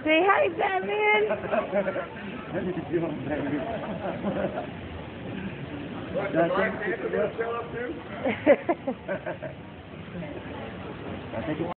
Say hi, Batman. What are you doing, baby? What, the Mark Santa will show up too? I think it's